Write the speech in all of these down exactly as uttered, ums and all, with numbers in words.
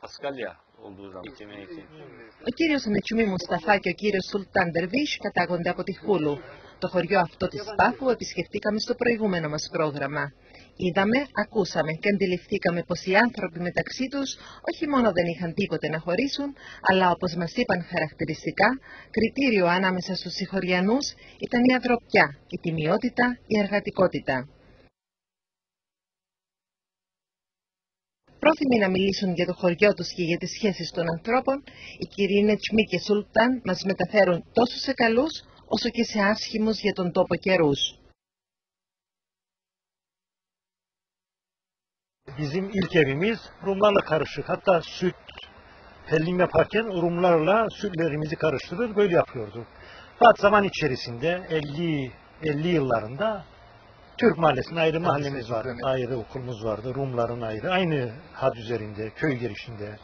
Πασκάλια olduğu zaman eğitimi eğitim. Ο κύριος Νετσουμί Μουσταφά και ο κύριος Σουλτάν Ντερβίς κατάγονται από τη Χούλου. Το χωριό αυτό της Πάφου επισκεφτήκαμε στο προηγούμενο μας πρόγραμμα. Είδαμε, ακούσαμε και αντιληφθήκαμε πως οι άνθρωποι μεταξύ τους όχι μόνο δεν είχαν τίποτε να χωρίσουν, αλλά όπως μας είπαν χαρακτηριστικά, κριτήριο ανάμεσα στους συγχωριανούς ήταν η ανθρωπιά, η τιμιότητα, η εργατικότητα. Πρόθυμοι να μιλήσουν για το χωριό τους και για τις σχέσεις των ανθρώπων, οι κύριοι Νετσουμί και Σουλτάν μας μεταφέρουν τόσο σε καλούς, όσο και σε άσχημους για τον tόπο kərus. Bizim ilk evimiz Rumlarla karışık. Hatta süt hellim yaparken Rumlarla sütlerimizi karıştırır, böyle yapıyorduk. Fakat zaman içerisinde elli elli yıllarında Türk Mahallesi'nin ayrı mahallemiz vardı, ayrı okulumuz vardı, Rumların ayrı, aynı had üzerinde, köy girişinde.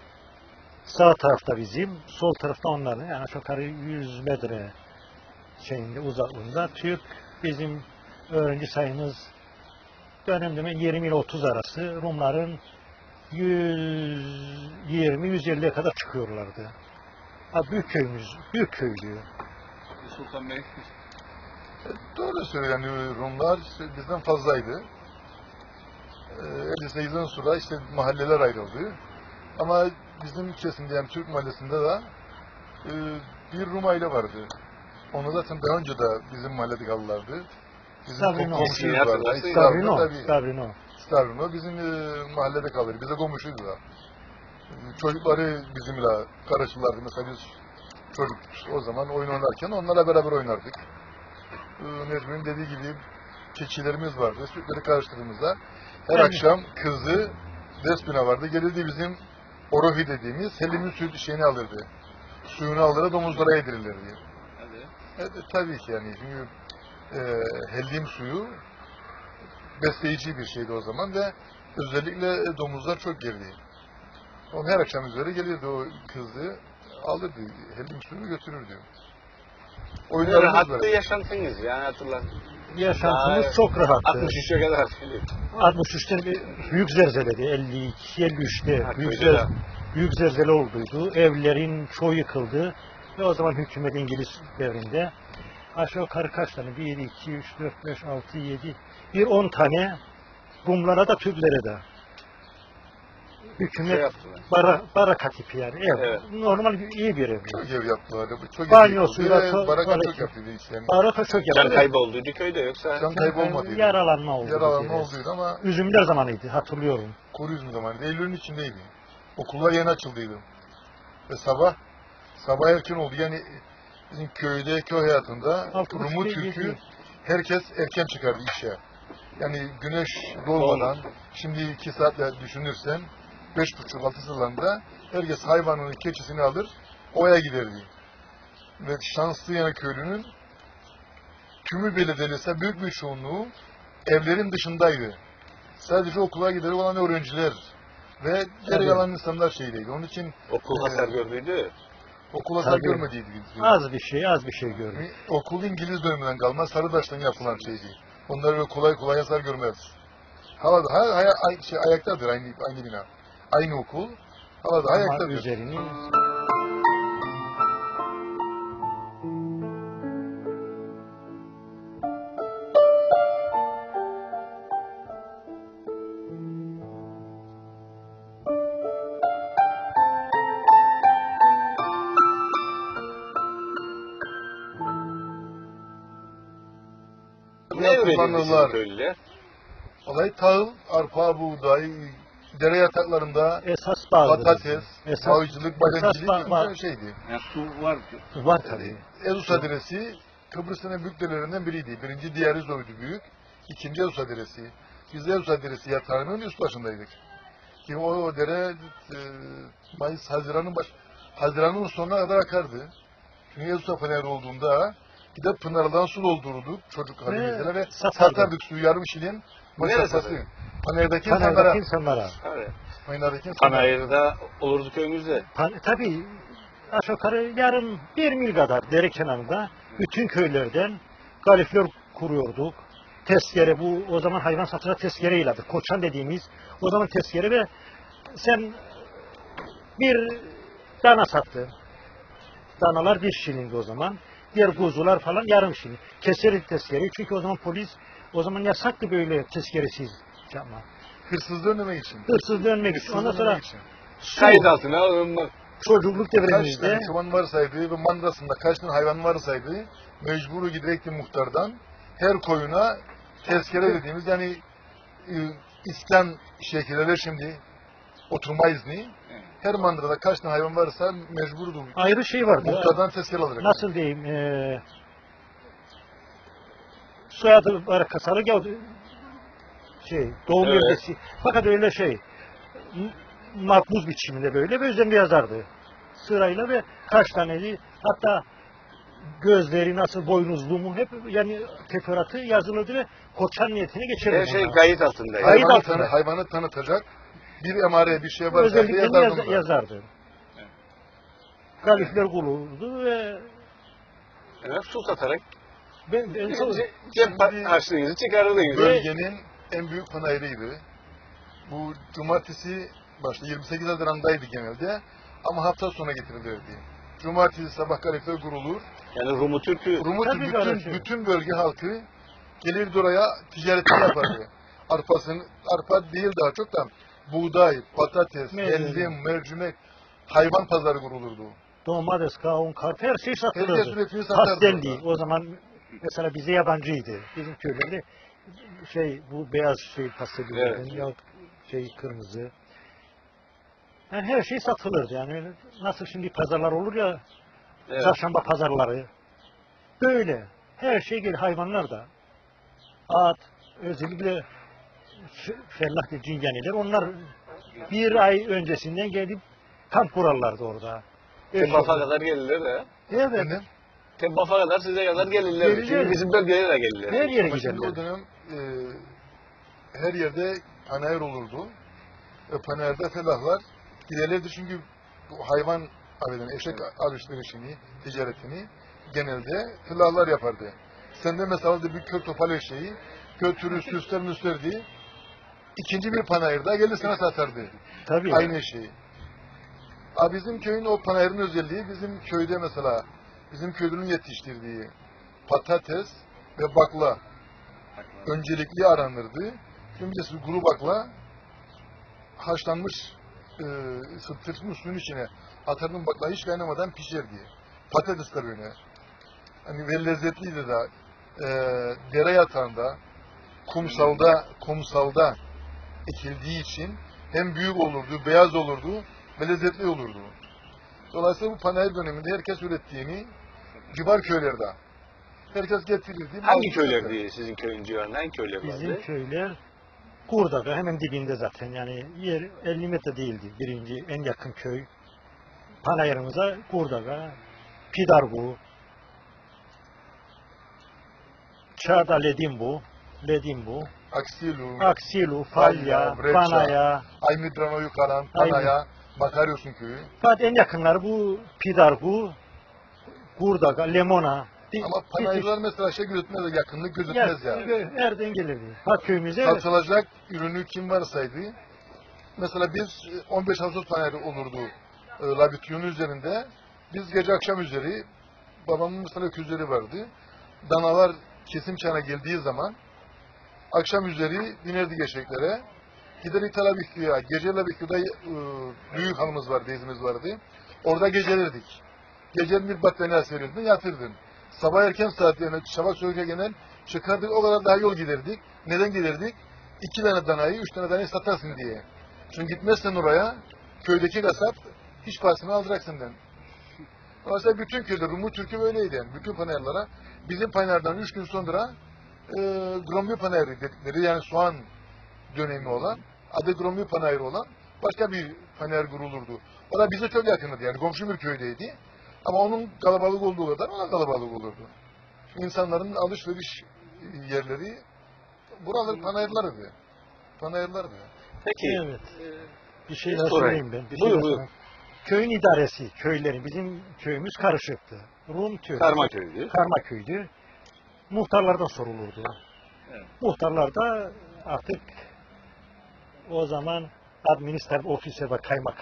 Sağ tarafta bizim, sol tarafta onların, yani aşağı yukarı yüz metre şeyinde, uzaklığında Türk. Bizim öğrenci sayımız dönemde yirmi ile otuz arası, Rumların yüz yirmi yüz elliye kadar çıkıyorlardı. Ha, büyük köyümüz, büyük köylü. Sultan Bey. Doğru söylüyor, yani Rumlar işte bizden fazlaydı. elli sekizdен sonra işte mahalleler ayrıldı. Ama bizim kesimde, yani Türk mahallesinde de e, bir Rum aile vardı. Onu zaten daha önce de bizim mahallede kalırlardı. Bizim Stavrino. komşuyuz vardı. Stavrino. tabii. Stavrino. Stavrino bizim e, mahallede kalır. Bize komşuydu da. Çocukları bizimle karışırlardı. Mesela biz çocuk o zaman oyun oynarken onlarla beraber oynardık. Necmi'nin dediği gibi keçilerimiz vardı. Sütleri karıştırdığımızda her Evet. akşam kızı Despina vardı. Gelirdi bizim orofi dediğimiz helimin süt şeyini alırdı. Suyunu alırdı, domuzlara yedirilirdi. Hadi. Evet, tabii ki yani çünkü e, hellim suyu besleyici bir şeydi o zaman ve özellikle domuzlar çok girdi. O her akşam üzeri gelirdi o kızı alırdı, hellim suyunu götürürdü. Rahattı yaşantınız yani hatırlar. Yaşantımız Daha çok rahattı. altmış üçe kadar. altmış üçte bir büyük zelzeledi. elli iki elli üçte Ha, büyük, köyde zel, de. büyük zelzele olduydu. Evlerin çoğu yıkıldı. Ve o zaman hükümet İngiliz devrinde aşağı yukarı kaç tane? bir, iki, üç, dört, beş, altı, yedi, bir on tane Rumlara da Türklere de. Hükümet Şey yaptılar. bara, baraka tipi yani ev. Evet. Normal bir, iyi bir ev. Çok ev yaptılar. Çok Banyosuyla, ev yapıldı ve baraka tuvaleti. çok yapıldı işte. Yani. Baraka çok Can yapıldı. kaybı olduydu köyde yoksa? Can kaybı olmadıydı. Yaralanma oldu. Yaralanma deriz. olduydu ama Üzümler zamanıydı, hatırlıyorum. kuru üzüm zamanıydı. Eylül'ün içindeydi. Okullar yeni açıldıydı. Ve sabah, sabah erken oldu. Yani bizim köyde, köy hayatında Altı buçuk, Rumu yedi, Türk'ü yedi. herkes erken çıkardı işe. Yani güneş doğmadan, şimdi iki saatle düşünürsen, beş buçuk altı sıralarında herkes hayvanının keçisini alır, oya giderdi. Ve şanslı yani köylünün tümü belediyesi büyük bir çoğunluğu evlerin dışındaydı. Sadece okula giderek olan öğrenciler ve geri kalan insanlar şeydeydi. Onun için Okul hasar gördüydü. okul hasar Tabii. görmediydi. Az bir şey, az bir şey gördüm. Okul İngiliz döneminden kalma Sarıdaş'tan yapılan şeydi. Onlar öyle kolay kolay hasar görmez. Hala da hala, hala, şey, ayaktadır aynı, aynı bina. Aynı okul. Hala da Ama ayaktadır. üzerini Ne üretildi kullanırlar. sizin köylüler? Olay tahıl, arpa, buğday, dere yataklarında esas bağlıdır. patates, Esas, avcılık, bademcilik esas bağ- bağ- bir şeydi. Yani su var. var tabii. Ezus adresi Kıbrıs'ın en büyük derelerinden biriydi. Birinci Diyarizov'du büyük. İkinci Ezus adresi. Biz de Ezus adresi yatağının üst başındaydık. Ki o, o dere e, Mayıs, Haziran'ın baş, Haziran'ın sonuna kadar akardı. Çünkü Ezus Afeneri olduğunda gidip Pınar'dan su doldururduk çocuk halimizle ve satardık. satardık suyu yarım şilin Nereye masrafası. satardın? Panerdeki insanlara. Panayırdaki insanlara. Evet. Panerdeki insanlara. Panayır'da olurdu köyümüzde. Pan, tabii aşağı yukarı yarım bir mil kadar dere kenarında bütün köylerden galifler kuruyorduk. Tezkere, bu o zaman hayvan satışına tezkere ilandı. Koçan dediğimiz o zaman tezkere ve sen Bir dana sattı. Danalar bir şilindi o zaman. Diğer kuzular falan yarım şilin. Keserik tezkereyi. Çünkü o zaman polis, o zaman yasaktı böyle tezkeresiz yapma. Hırsızlığı önlemek için. Hırsızlığı önlemek için. Ondan sonra için. su, Kayıt altına alınmak. çocukluk Kaç devremizde tane çoban varsaydı ve mandasında kaç tane hayvan varsaydı mecburu giderekti muhtardan her koyuna tezkere dediğimiz yani e, İslam şekilleri şimdi oturma izni her mandada kaç tane hayvan varsa mecburdu. ayrı şey vardı. Muhtardan tezkere alacak. Nasıl diyeyim? Eee soyadı var kasalı ya şey doğum Evet. yöntesi. Fakat öyle şey m- makbuz biçiminde böyle ve üzerinde yazardı. Sırayla ve kaç taneydi. Hatta gözleri nasıl boynuzlu mu hep yani teferruatı yazılırdı ve koçan niyetine geçerdi. Her şey bunlar. kayıt altında. yani. Kayıt Hayvanı, altında. tanı, hayvanı tanıtacak bir emare bir şey varsa Özelliklerini yazardı. yaz- yazardı. Galifler kurulurdu ve Evet, su satarak ben, ben çok ce- cep Şimdi- harçlığınızı çıkarırdınız. Bölgenin en büyük panayırıydı. Bu cumartesi başta yirmi sekiz Haziran'daydı genelde ama hafta sonu getirilirdi. Cumartesi sabah galifler kurulur. Yani Rumu Türk'ü Rumut Tabii böyle bütün, şey. bütün bölge halkı gelirdi oraya ticaretini yapardı. Arpasını, arpa değil daha çok da buğday, patates, Mercimek. hellim, mercimek, hayvan pazarı kurulurdu. domates, kavun, karpuz her şey Herkes satılırdı. üretimi satardı. Pastendi. orada. O zaman mesela bize yabancıydı. Bizim köylerde şey bu beyaz şey pastellilerden Evet. ya şey kırmızı. Yani her şey satılırdı. Yani öyle nasıl şimdi pazarlar olur ya evet. çarşamba pazarları. Böyle. Her şey gel hayvanlar da. At, özellikle f- fellah ve cingeniler onlar bir ay öncesinden gelip kamp kurarlardı orada. Tebbafa kadar gelirler de. Evet. Efendim? Tebbafa kadar size kadar gelirler. Gelirler. Çünkü bizim bölgelere de gelirler. Her yere Ama şimdi o giderler. dönem e, her yerde panayır olurdu. E, panayırda felahlar giderlerdi çünkü bu hayvan affedin, eşek alışverişini, ticaretini genelde felahlar yapardı. Sende mesela bir kör topal eşeği götürür süsler müslerdi. İkinci bir panayırda gelir sana satardı. Tabii. Aynı eşeği. Abi bizim köyün o panayırın özelliği bizim köyde mesela bizim köylünün yetiştirdiği patates ve bakla öncelikli aranırdı. Şimdi de kuru bakla haşlanmış e, sıtırmış suyun içine atardım bakla hiç kaynamadan pişerdi. Patates de böyle. Hani ve lezzetliydi de e, dere yatağında kumsalda kumsalda ekildiği için hem büyük olurdu, beyaz olurdu ve lezzetli olurdu. Dolayısıyla bu panayır döneminde herkes ürettiğini civar köylerde herkes getirirdi. Hangi köyler diye sizin köyün civarında hangi köyler Bizim vardı? köyler Kurdaga hemen dibinde zaten yani yer elli metre değildi birinci en yakın köy. Panayırımıza Kurdaga, Pidargu, Çağda Ledimbu, Ledimbu, Aksilu, Aksilu, Falya, Falya, Breça. Panaya. Aymidrano Yukaran, Panaya, Makaryos'un köyü. Fakat en yakınları bu Pidargu, Kurdaga, Lemona. Ama panayırlar mesela şey gözetmez, yakınlık gözetmez yani. Nereden gelirdi? Ha köyümüze Satılacak ürünü kim varsaydı, mesela biz on beş Ağustos panayırı olurdu e, Labitiyon'un üzerinde. Biz gece akşam üzeri, babamın mesela öküzleri vardı. Danalar kesim çağına geldiği zaman akşam üzeri binerdi geçeklere. Gider İtalabikli'ye, gece Labikli'de e, büyük hanımız vardı, izimiz vardı. Orada gecelerdik. Gece bir battaniye serirdin, yatırdın. Sabah erken saatlerine, şafak söğüke genel çıkardık, o kadar daha yol giderdik. Neden giderdik? İki tane danayı, üç tane danayı satarsın diye. Çünkü gitmezsen oraya, köydeki kasap hiç parasını aldıraksın senden. Dolayısıyla bütün köyde, Rumlu Türk'ü böyleydi yani. Bütün panayırlara, bizim panayırdan üç gün sonra e, Grombi panayırı dedikleri, yani soğan dönemi olan, adı Grombi panayırı olan başka bir panayır kurulurdu. O da bize çok yakındı yani, komşu bir köydeydi. Ama onun kalabalık olduğu kadar ona kalabalık olurdu. İnsanların alışveriş yerleri buralar panayırlarıydı. Panayırlardı. Peki. evet. Bir şey daha Sorayım. söyleyeyim ben. Bir şey Buyur, daha buyur. söyleyeyim. Köyün idaresi, köylerin, bizim köyümüz karışıktı. Rum köyü. Karma köydü. Karma köydü. Muhtarlardan sorulurdu. Evet. Muhtarlar da artık o zaman administratif ofise ve kaymakam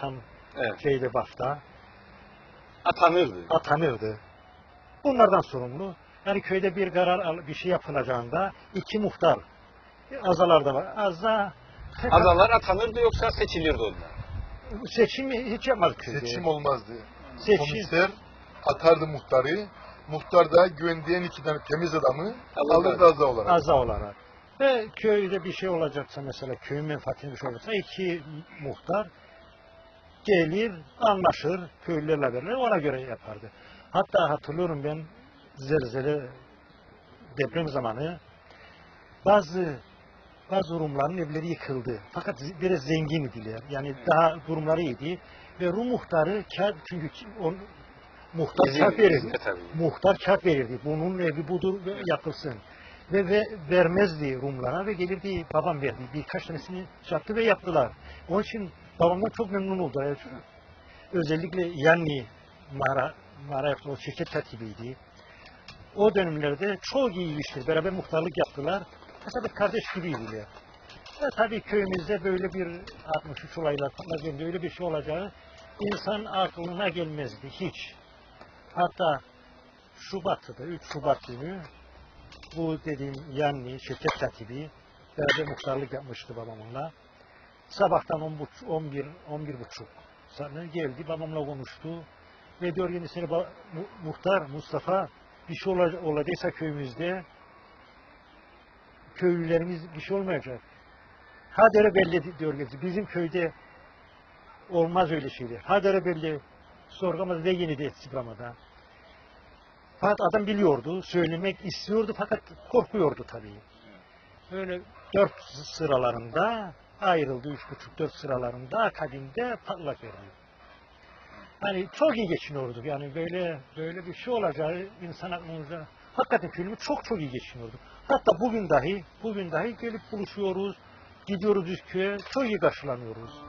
Evet. Şeyde Baf'ta Atanırdı. atanırdı. Bunlardan sorumlu. Yani köyde bir karar al- bir şey yapılacağında iki muhtar azalarda var. Azza Adalar atanırdı yoksa seçilirdi onlar. seçimi hiç yapmadık köyde. Seçim olmazdı. Seçim. Komiser atardı muhtarı. Muhtar da güvendiğin iki tane temiz adamı Alırdı. alırdı azza olarak. Aza olarak. Ve köyde bir şey olacaksa mesela köyün menfaatine bir şey olursa iki muhtar gelir, anlaşır, köylülerle beraber ona göre yapardı. Hatta hatırlıyorum ben zelzele deprem zamanı bazı bazı Rumların evleri yıkıldı. Fakat biraz zengin idiler. Yani daha durumları iyiydi. Ve Rum muhtarı kâr, çünkü on, muhtar İzin- kâr verirdi. izin tabii. Muhtar kâr verirdi. Bunun evi budur ve yapılsın. Ve, ve vermezdi Rumlara ve gelirdi babam verdi. Birkaç tanesini yaptı ve yaptılar. Onun için babamdan çok memnun oldu. Yani özellikle Yanni Mara, Mara o şirket katibiydi. O dönemlerde çok iyi ilişkiler. Beraber muhtarlık yaptılar. Mesela bir kardeş gibiydiler. Ve tabii köyümüzde böyle bir altmış üç olaylar patlayınca öyle bir şey olacağı insan aklına gelmezdi hiç. Hatta Şubat'ta, üç Şubat günü bu dediğim Yanni, şirket katibi beraber muhtarlık yapmıştı babamla. Sabahtan on buçuk, on bir, on bir buçuk sonra geldi babamla konuştu ve diyor ki seni ba- mu- muhtar Mustafa bir şey ola- olacaksa köyümüzde köylülerimiz bir şey olmayacak. Hadere belli diyor ki bizim köyde olmaz öyle şeyler. Hadere belli sorgamaz ve yeni de istikramada. Fakat adam biliyordu, söylemek istiyordu fakat korkuyordu tabii. Böyle dört sıralarında ayrıldı, üç buçuk dört sıralarında akabinde patlak verdi. Hani çok iyi geçiniyorduk yani böyle böyle bir şey olacağı insan aklımıza hakikaten köyümüz çok çok iyi geçiniyordu. Hatta bugün dahi bugün dahi gelip buluşuyoruz, gidiyoruz Üskü'ye, çok iyi karşılanıyoruz.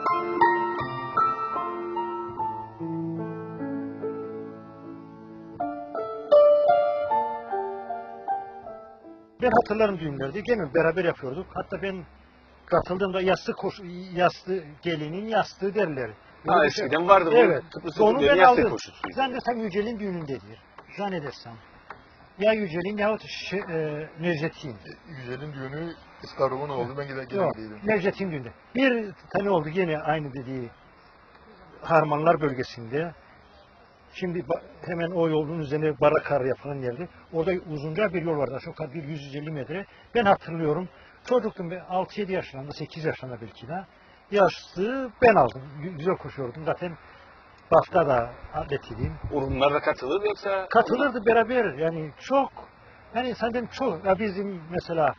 Ben hatırlarım düğünlerde gene beraber yapıyorduk. Hatta ben katıldığımda yassı koş, yassı gelinin yastığı derler. Ha, Böyle bir şey- eskiden vardı bu. Evet. Tıpkı Onu Türklerin ben yastık aldım. koşusuydu. Zannedersem Yücel'in düğünündedir. Zannedersem. Ya Yücel'in yahut şey, e, Necdet'in. Yücel'in düğünü İskarog'un oldu. Ben gide Yok, gideydim. Necdet'in düğünde. Bir tane oldu yine aynı dediği Harmanlar bölgesinde. Şimdi ba- hemen o yolun üzerine barakar yapılan yerde. Orada uzunca bir yol vardı. Aşağı yukarı bir yüz elli metre. Ben hatırlıyorum. Çocuktum ben altı yedi yaşlarında, sekiz yaşlarında belki de. Yaşlı ben aldım. Gü- Güzel koşuyordum. Zaten Baf'ta da atletiydim. Urumlar da katılır yoksa? Katılırdı beraber. Yani çok yani senden çok. Ya bizim mesela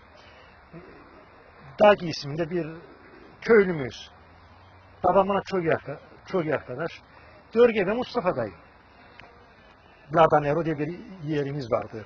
Dagi isminde bir köylümüz. Babamla çok iyi, arka- çok iyi arkadaş. Görge ve Mustafa dayı. Ladanero diye bir yerimiz vardı.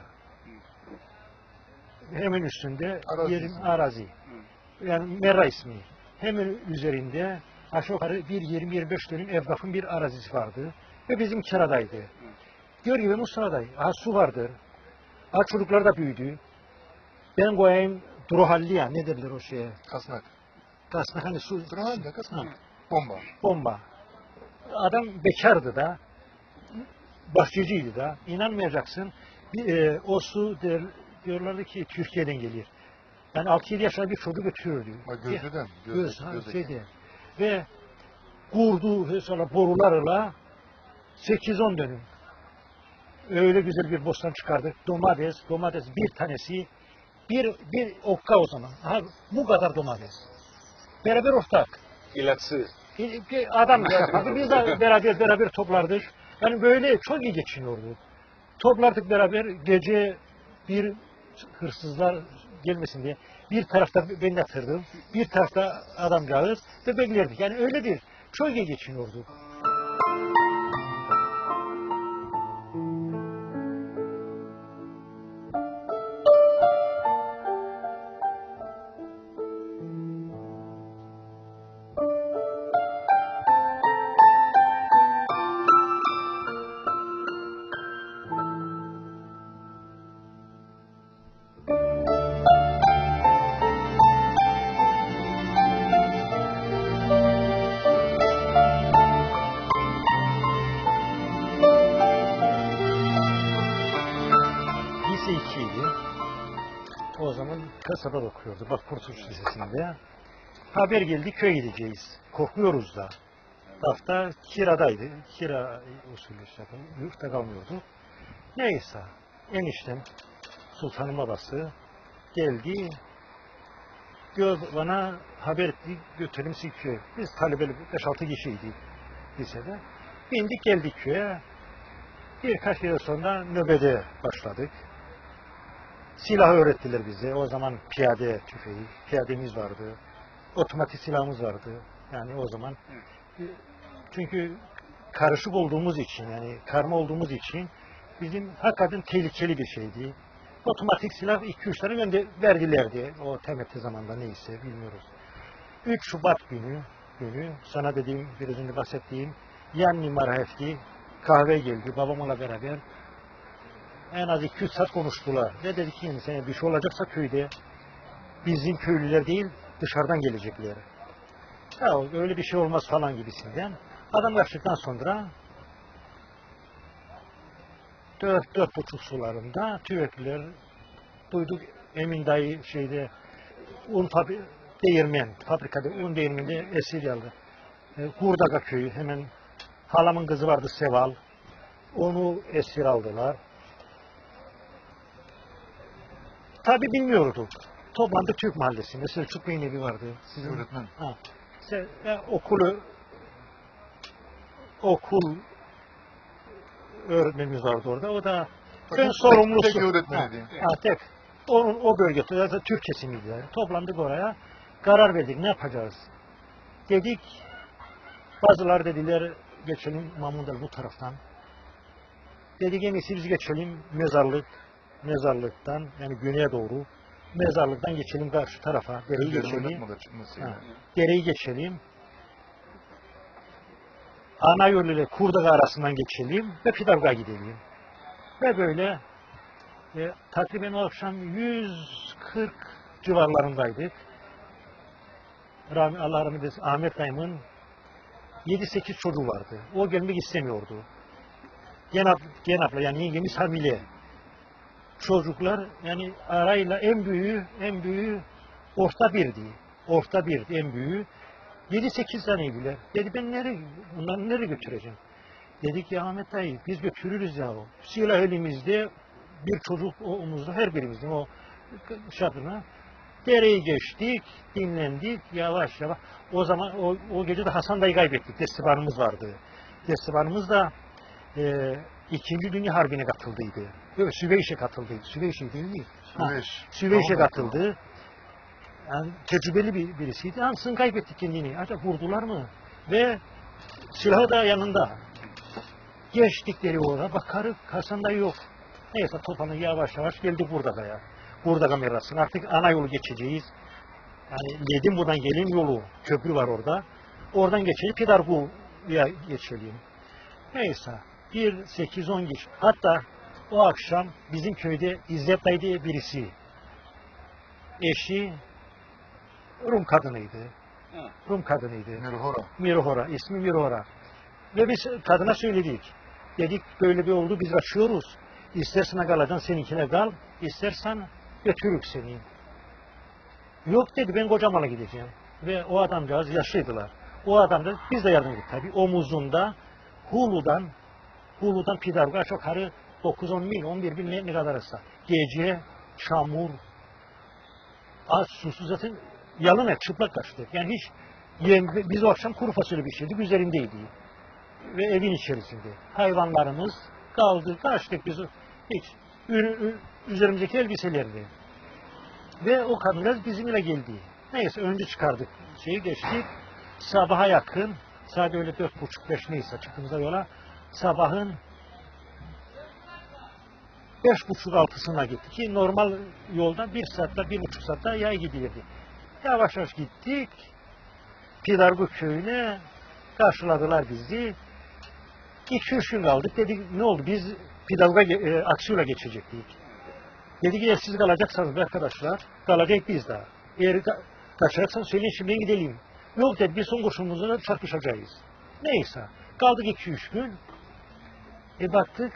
Hemen üstünde Arazi yerin ismi. arazi. Yani Merra ismi. Hemen üzerinde aşağı yukarı bir yirmi yirmi beş dönüm evrakın bir arazisi vardı. Ve bizim kiradaydı. Görge ve Mustafa dayı. Ha su vardır. Ha çocuklar da büyüdü. Ben koyayım Drohalliya ne derler o şeye? Kasnak. Kasnak hani su. Drohalliya, kasnak. Ha, Bomba. bomba. Adam bekardı da. Bahçeciydi da. İnanmayacaksın. Bir, e, o su der, diyorlardı ki Türkiye'den gelir. Yani altı yedi yaşında bir çocuk götürürdü. Bak gözlüden. Göz, Göz, ha, göz şeyde. Ve kurdu sonra borularla sekiz on dönüm. Öyle güzel bir bostan çıkardık. Domates, domates bir tanesi bir bir okka o zaman. Ha, bu kadar domates. Beraber ortak. İlaçsız. Bir- bir Adam yapardı. Biz de beraber beraber toplardık. Yani böyle çok iyi geçiniyordu. Toplardık beraber gece bir hırsızlar gelmesin diye. Bir tarafta ben yatırdım. Bir tarafta adamcağız ve beklerdik. Yani öyle bir çok iyi geçiniyordu. kasabada okuyordu. Bak Kurtuluş Lisesi'nde. Haber geldi köye gideceğiz. Korkmuyoruz da. Hafta kiradaydı. Kira usulü işte yapın. Yurtta kalmıyordu. Neyse. Eniştem Sultan'ın babası geldi. Gör bana haber etti. Götürelim sizi köye. Biz talebeli beş altı kişiydik lisede. Bindik geldik köye. Birkaç yıl sonra nöbete başladık. Silah öğrettiler bize. O zaman piyade tüfeği, piyademiz vardı. Otomatik silahımız vardı. Yani o zaman. Çünkü karışık olduğumuz için, yani karma olduğumuz için bizim hakikaten tehlikeli bir şeydi. Otomatik silah iki üç tane önde verdilerdi. O T M T zamanında neyse bilmiyoruz. üç Şubat günü, günü sana dediğim, biraz önce bahsettiğim Yanni Marhefti kahve geldi babamla beraber. En az iki üç saat konuştular. Ve dedi ki yani sana bir şey olacaksa köyde bizim köylüler değil dışarıdan gelecekler. Ya öyle bir şey olmaz falan gibisinden. Adam kaçtıktan sonra dört, dört buçuk sularında tüvekliler duyduk Emin dayı şeyde un fabri değirmen, fabrikada un değirmeninde esir aldı. E, Hurdaga köyü hemen halamın kızı vardı Seval. Onu esir aldılar. Tabi bilmiyorduk. Toplandık Türk Mahallesi'nde. Selçuk Bey'in evi vardı. Sizin Öğretmen. Ha. İşte, e, okulu okul öğretmenimiz vardı orada. O da ben sorumlusu. Tek öğretmeniydi. Ha, ha, tek. Onun, o bölgede zaten Türk kesimiydi. Yani. Toplandık oraya. Karar verdik. Ne yapacağız? Dedik. Bazıları dediler geçelim Mamundal bu taraftan. Dedik en iyisi biz geçelim mezarlık. Mezarlıktan yani güneye doğru. Mezarlıktan geçelim karşı tarafa. Dereyi geçelim. Ha, dereyi geçelim. Ana yol ile Kurdaga arasından geçelim ve Pidavga gidelim. Ve böyle e, takriben o akşam yüz kırk civarlarındaydık. Rahmi, Allah rahmet eylesin Ahmet dayımın yedi sekiz çocuğu vardı. O gelmek istemiyordu. Genap, genapla yani yengemiz hamile. Çocuklar yani arayla en büyüğü en büyüğü orta birdi. Orta birdi en büyüğü. yedi sekiz taneydiler. Dedi ben nereye, bunları nereye götüreceğim? Dedik ya Ahmet dayı biz götürürüz ya. Silah elimizde, bir çocuk o omuzda her birimizin o şapına. Dereyi geçtik, dinlendik yavaş yavaş. O zaman o, o gece de Hasan dayı kaybettik. Destibanımız vardı. Destibanımız da e, İkinci Dünya Harbi'ne katıldıydı. Yok, Süveyş'e katıldıydı. Süveyş'e değil mi? Süveyş. Süveyş'e Tamam, katıldı. Yani tecrübeli bir birisiydi. Ansın kaybettik kendini. Acaba vurdular mı? Ve silahı da yanında. Geçtikleri orada bakarız Hasan dayı yok. Neyse topanı yavaş yavaş geldik burada da ya. Burada kamerasın. Artık ana yolu geçeceğiz. Yani yedim buradan gelin yolu. Köprü var orada. Oradan geçelim. Pidargu'ya geçelim. Neyse. Bir sekiz on kişi. Hatta o akşam bizim köyde İzzet dayı diye birisi. Eşi Rum kadınıydı. Ha. Rum kadınıydı. Mirhora. Mirhora. İsmi Mirhora. Ve biz kadına söyledik. Dedik böyle bir oldu biz kaçıyoruz. İstersen kalacaksın seninkine kal. İstersen götürürük seni. Yok dedi ben kocamala gideceğim. Ve o adamcağız yaşlıydılar. O adam da biz de yardım ettik tabii. Omuzunda Hulu'dan Hulu'dan Pidargu'ya çok yukarı dokuz on mil, on bir mil ne, ne kadar arası. Gece, çamur, aç, susuz zaten yalın et, çıplak kaçtık. Yani hiç yem, biz o akşam kuru fasulye pişirdik, üzerindeydi. Ve evin içerisinde. Hayvanlarımız kaldı, kaçtık biz. Hiç. Ü, ü, üzerimizdeki elbiselerdi. Ve o kadınlar bizimle geldi. Neyse önce çıkardık. Şeyi geçtik. Sabaha yakın, saat öyle dört buçuk beş neyse çıktığımızda yola. Sabahın beş buçuk altısına gittik ki normal yolda bir saatte bir buçuk saatte yay gidiyordu. Yavaş yavaş gittik. Pidargu köyüne karşıladılar bizi. İki üç gün kaldık. Dedik ne oldu biz Pidargu'ya e, Aksu'yla geçecektik. Dedik eğer siz kalacaksanız arkadaşlar kalacak biz daha. Eğer ka kaçacaksanız söyleyin şimdi gidelim. Yok dedi biz son kurşunumuzla çarpışacağız. Neyse kaldık iki üç gün. E baktık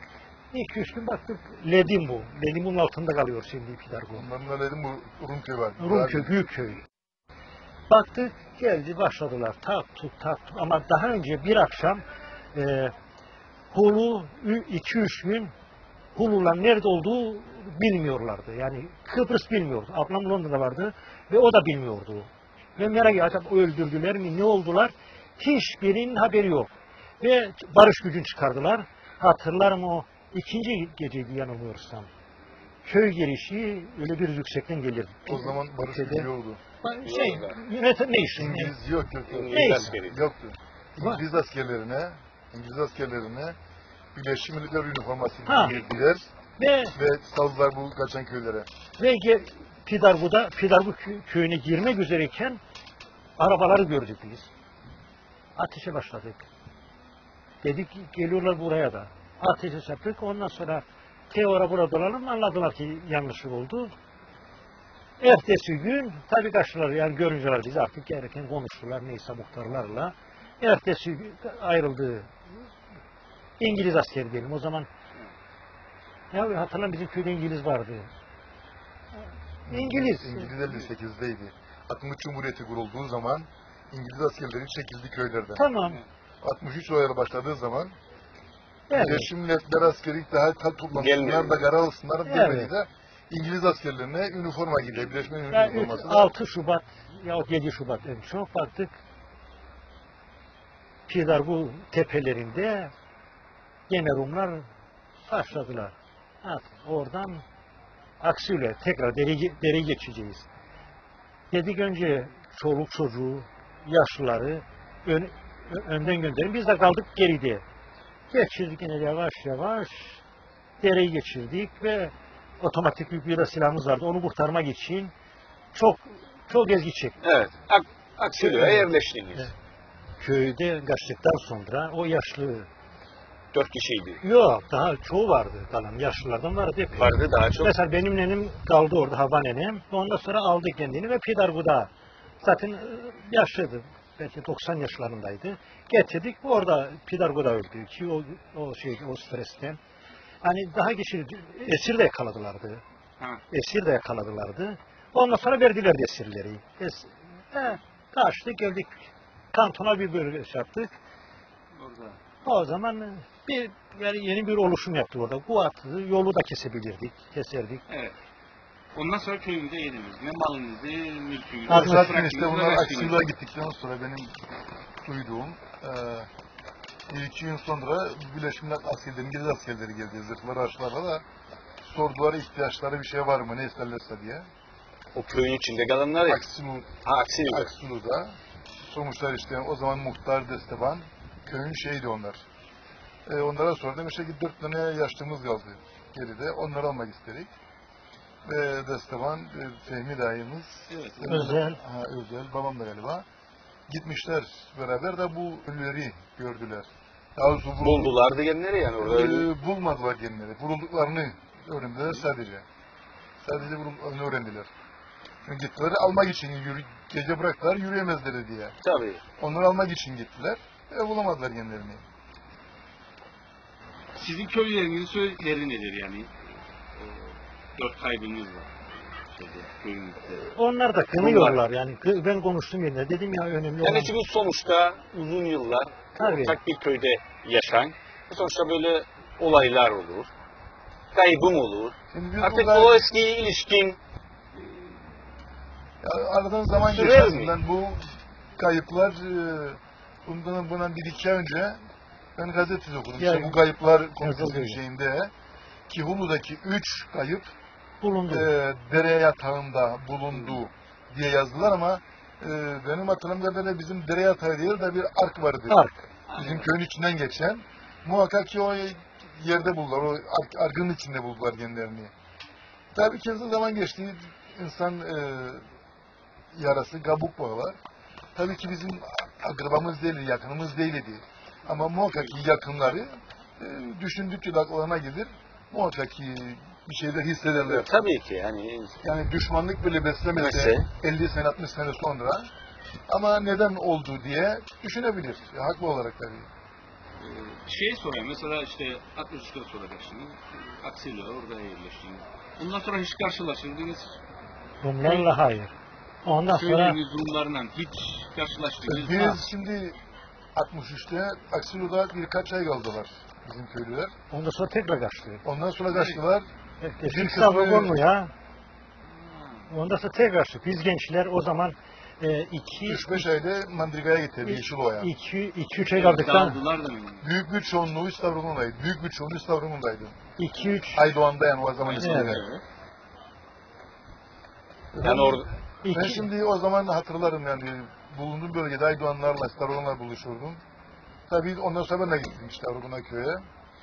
İki üç gün baktık Ledim bu. Ledim'in altında kalıyor şimdi Pidargo. Onların da dedim bu Rumköy var. Rumköy, Büyükköy. Baktık geldi başladılar tak tut tak tut ama daha önce bir akşam e, Hulu iki üç gün Hulu'ların nerede olduğu bilmiyorlardı. Yani Kıbrıs bilmiyordu. Ablam Londra'da vardı ve o da bilmiyordu. Ve merak ediyorum acaba öldürdüler mi ne oldular? Hiçbirinin haberi yok. Ve barış gücünü çıkardılar. Hatırlarım o ikinci geceydi yanılmıyorsam. Köy girişi öyle bir yüksekten gelirdi. O zaman barış gücü yoktu. Şey, yönetim ne işin? İngiliz yok yok yok. Neyse. askeri. Yoktu. İngiliz askerlerine, İngiliz askerlerine Birleşmiş Milletler üniformasıyla Ha. girdiler Ve, ve saldılar bu kaçan köylere. ve ge- Pidarbu'da, Pidarbu kö- köyüne girmek üzereyken arabaları gördük biz. Ateşe başladık. Dedik geliyorlar buraya da. Ateşe yaptık. Ondan sonra Teora burada dolanım anladılar ki yanlışlık oldu. Ertesi gün tabii kaçtılar yani görüncüler bizi artık gereken konuştular neyse muhtarlarla. Ertesi gün ayrıldı. İngiliz askeri diyelim o zaman. Ya hatırlan bizim köyde İngiliz vardı. İngiliz. İngiliz elli sekizdeydi. altmış Cumhuriyeti kurulduğu zaman İngiliz askerleri çekildi köylerden. Tamam. altmış üç olayla başladığı zaman Evet. Birleşmiş Milletler askeri daha tal toplansınlar Gelmiyor. da karar alsınlar Evet. demedi de İngiliz askerlerine üniforma gidiyor. Birleşmiş Milletler Yani üniforması. altı Şubat yahut yedi Şubat en çok baktık. Pidarbu tepelerinde gene Rumlar başladılar. Artık oradan aksiyle tekrar dere, dere geçeceğiz. Dedik önce çoluk çocuğu, yaşlıları ön, önden gönderin. Biz de kaldık geride. Geçirdik yine yavaş yavaş. Dereyi geçirdik ve otomatik büyük bir silahımız vardı. Onu kurtarmak için çok çok ezgi çektik. Evet. Ak Aksülü'ye yerleştiniz. Evet. Köyde kaçtıktan sonra o yaşlı Dört kişiydi. yok daha çoğu vardı kalan yaşlılardan vardı hep. Vardı daha çok. Mesela benim nenem kaldı orada hava nenem. Ondan sonra aldı kendini ve Pidarbu'da zaten e, yaşlıydı. Belki doksan yaşlarındaydı. Getirdik orada Pidarbu'da öldü ki o, o şey o stresten. Hani daha kişi esir de yakaladılardı. Ha. Esir de yakaladılardı. Ondan sonra verdiler de esirleri. Es, he, kaçtık geldik. Kantona bir bölge şey yaptık. Orada. O zaman bir yani yeni bir oluşum yaptı orada. Bu atı yolu da kesebilirdik, keserdik. Evet. Ondan sonra köyümüze yediniz. Ne malınızı, mülkünüzü, Abi Zaten bıraktınız işte ve bunlar resminizi. Aksiyon'a gittikten sonra benim duyduğum e, bir iki gün sonra Birleşmiş Milletler askerleri, İngiliz askerleri geldi zırhları açlarla da sordular ihtiyaçları bir şey var mı ne isterlerse diye. O köyün içinde kalanlar ya. Aksulu, Ha Aksülü'de. Aksulu'da sormuşlar işte o zaman muhtar Desteban köyün şeydi onlar. E, onlara sordum işte ki dört tane yaşlımız kaldı geride onları almak istedik. Ve Desteban, e, Fehmi dayımız, Evet. e, Özel. ha, Özel, babam da galiba. Gitmişler beraber de bu ölüleri gördüler. Daha doğrusu vuruldu- Buldulardı kendileri yani orada. e, bulmadılar kendileri. Vurulduklarını öğrendiler sadece. Sadece vurulduklarını öğrendiler. Çünkü gittiler almak için yürü, gece bıraktılar yürüyemezler diye. Tabii. Onları almak için gittiler ve bulamadılar kendilerini. Sizin köylerinizin söyledikleri nedir yani? O dört kaybınız var. Şeyde, köyümüzde. Onlar da kınıyorlar yani. Kı- Ben konuştum yerine. Dedim ya önemli olan. Yani çünkü sonuçta uzun yıllar Tabii. ortak bir köyde yaşayan, sonuçta böyle olaylar olur. Kaybım olur. Şimdi biz Artık burada, o eski ilişkin ya aradan zaman Sürer geçiyor. mi? Aslında bu kayıplar e, bundan bundan bir iki ay önce ben gazetede okudum. Ya, işte bu kayıplar komitesi yazıldı. şeyinde ki Hulu'daki üç kayıp bulundu. e, dere yatağında bulundu diye yazdılar ama e, benim hatırladığım kadarıyla bizim dere yatağı değil de bir ark vardı. Ark. Bizim köyün içinden geçen. Muhakkak ki o yerde buldular. O ark, arkın içinde buldular kendilerini. Tabii ki zaman geçti. İnsan e, yarası kabuk bağlar. Tabii ki bizim akrabamız değil, yakınımız değildi. Ama muhakkak ki yakınları e, düşündükçe de akıllarına gelir. Muhakkak ki bir şeyler hissederler. tabii ki yani Yani düşmanlık bile beslemese Mesela? elli sene altmış sene sonra ama neden oldu diye düşünebilir. Haklı olarak tabii. Ee, Şey sorayım, mesela işte altmış üçten sonra geçtiniz, Aksiyon'a orada yerleştiniz. Ondan sonra hiç karşılaşırdınız, Rumlarla hayır. Ondan sonra söylediğiniz Rumlarla hiç karşılaştınız mı? Biz şimdi altmış üçte Aksilo'da birkaç ay kaldılar bizim köylüler. ondan sonra tekrar kaçtı. Ondan sonra kaçtılar. Bir Eski kısmı- Stavrogon mu ya? Ondan sonra tekrar kaçtı. Biz gençler o zaman e, iki, üç beş ayda Mandriga'ya getirdi Yeşilova'ya. iki, iki, üç ay kaldıktan Dağıldılar da mı? Büyük bir çoğunluğu İstavrogun'daydı. Büyük bir çoğunluğu İstavrogun'daydı. iki, üç, Aydoğan'da yani o zaman ismiyle. Evet. Yani orada Ben iki, şimdi o zaman hatırlarım yani bulunduğum bölgede Aydoğanlarla, İstavrogun'la buluşurdum. Tabii ondan sonra ben de gittim İstavrogun'a köye.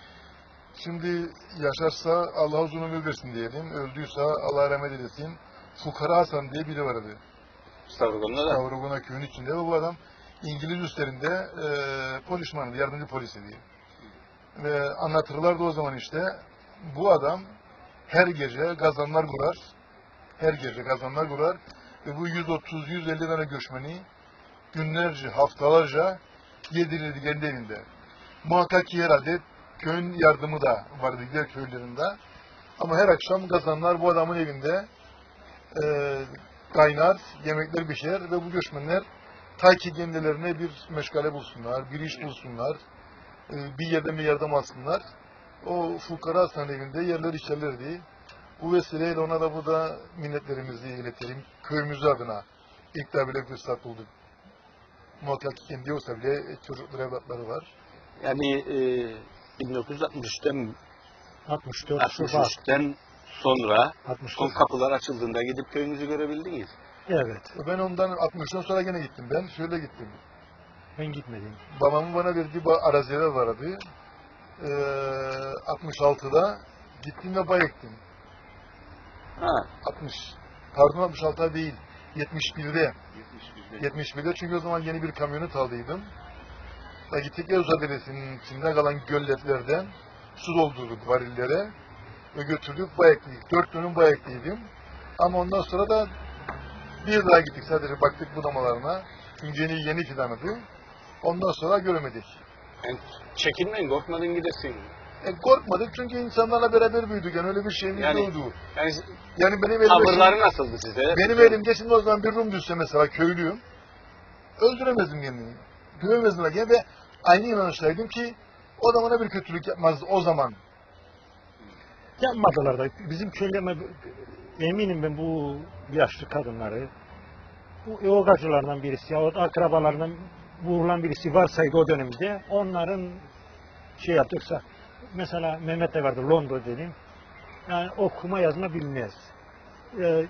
Şimdi yaşarsa Allah uzun ömür versin diyelim. Öldüyse Allah rahmet eylesin. Fukara Hasan diye biri vardı. Stavrogon'da da. Stavrogun'a köyün içinde ve bu adam İngiliz üslerinde e, polismandı, yardımcı polisi diye. Ve anlatırlardı o zaman işte bu adam her gece gazanlar kurar. Her gece gazanlar kurar ve bu yüz otuz yüz elli tane göçmeni günlerce, haftalarca yedirirdi kendi evinde. Muhakkak ki herhalde köyün yardımı da vardı diğer köylerinde. Ama her akşam gazanlar bu adamın evinde e, kaynar, yemekler pişer ve bu göçmenler ta ki kendilerine bir meşgale bulsunlar, bir iş bulsunlar, e, bir yerden bir yardım alsınlar. O fukara Hasan evinde yerler içerlerdi. Bu vesileyle ona da bu da minnetlerimizi iletelim. Köyümüz adına ilk de böyle fırsat bulduk. Muhakkak ki kendi olsa bile çocukları, evlatları var. Yani e, bin dokuz yüz altmış üçten altmış dört altmış Şubat. üçten sonra altmış son dört. kapılar açıldığında gidip köyünüzü görebildiniz. Evet. Ben ondan altmış üçten sonra gene gittim. Ben şöyle gittim. Ben gitmedim. Babamın bana verdiği ba- araziler vardı. Ee, altmış altıda gittim ve bay ektim. Ha. altmış, pardon altmış altıda değil, yetmiş birde. yetmiş birde. yetmiş birde çünkü o zaman yeni bir kamyonet aldıydım. Ve gittik Yavuz Adalesi'nin içinde kalan gölletlerden su doldurduk varillere ve götürdük bay ekledik. Dört dönüm bay ekliydim. Ama ondan sonra da bir daha gittik sadece baktık budamalarına. Çünkü yeni, yeni fidanıydı. Ondan sonra göremedik. Yani çekinmeyin, korkmadın gidesin. E, korkmadık çünkü insanlarla beraber büyüdük. Yani öyle bir şeyimiz Yani- yoktu. Yani Yani benim elimde, tavırları nasıldı size? benim elimde şimdi o zaman bir Rum düşse mesela köylüyüm. Öldüremezdim kendimi. Güvemezdim kendime ve aynı inanıştaydım ki o da bana bir kötülük yapmazdı o zaman. Yapmadılar da. Bizim köyde eminim ben bu yaşlı kadınları, bu yogacılardan birisi yahut akrabalarından vurulan birisi varsaydı o dönemde onların şey yaptıksa mesela Mehmet de vardı Londo dedim. Yani okuma yazma bilmez. Ee,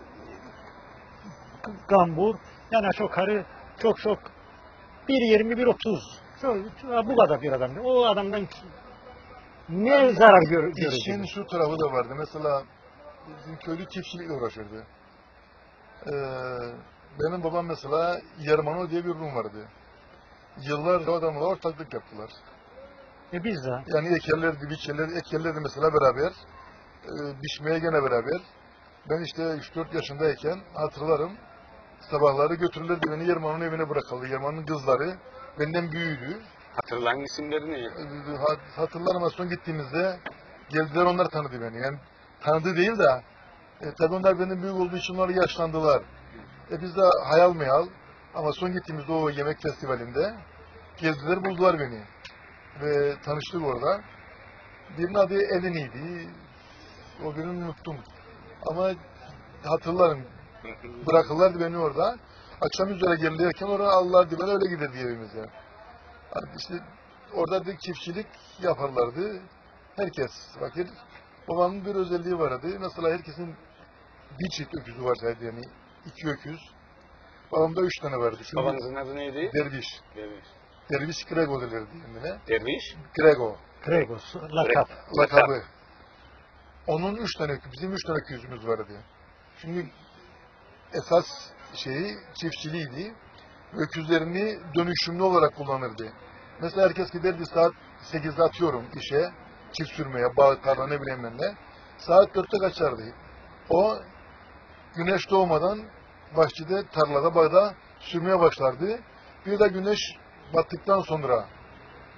gambur yani çok karı çok çok bir yirmi bir otuz bu kadar bir adamdı. O adamdan ne zarar gör İşin görecek? şu tarafı da vardı. Mesela bizim köylü çiftçilikle uğraşırdı. Ee, benim babam mesela Yermano diye bir Rum vardı. Yıllarca o adamla ortaklık yaptılar. E biz de. Yani ekerlerdi, biçerlerdi, ekerlerdi mesela beraber. E, biçmeye gene beraber. Ben işte üç dört yaşındayken hatırlarım. Sabahları götürürlerdi beni Yermano'nun evine bırakıldı. Yermano'nun kızları benden büyüdü. Hatırlayan isimleri ne? E, hat- hatırlarım en son gittiğimizde geldiler onlar tanıdı beni. Yani tanıdı değil de e, tabii onlar benden büyük olduğu için onlar yaşlandılar. E, biz de hayal meyal ama son gittiğimizde o yemek festivalinde geldiler buldular beni. Ve tanıştık orada. Birinin adı Elin'iydi. O birini unuttum. Ama hatırlarım. Bırakırlardı beni orada. Akşam üzere gelirken oraya alırlardı beni öyle giderdi evimize. Yani işte orada bir çiftçilik yaparlardı. Herkes fakir. Babamın bir özelliği vardı. Mesela herkesin bir çift öküzü varsaydı yani iki öküz. Babamda üç tane vardı. Çünkü Babanızın adı neydi? derviş. Derviş. Derviş Grego derlerdi kendine. Derviş? Grego. Gregos, lakap. Lakabı. Onun üç tane öküz, bizim üç tane öküzümüz vardı. Çünkü esas şeyi çiftçiliğiydi. Öküzlerini dönüşümlü olarak kullanırdı. Mesela herkes giderdi saat sekizde atıyorum işe, çift sürmeye, bağ, tarla ne bileyim ben ne. Saat dörtte kaçardı. O güneş doğmadan bahçede, tarlada, bağda sürmeye başlardı. Bir de güneş battıktan sonra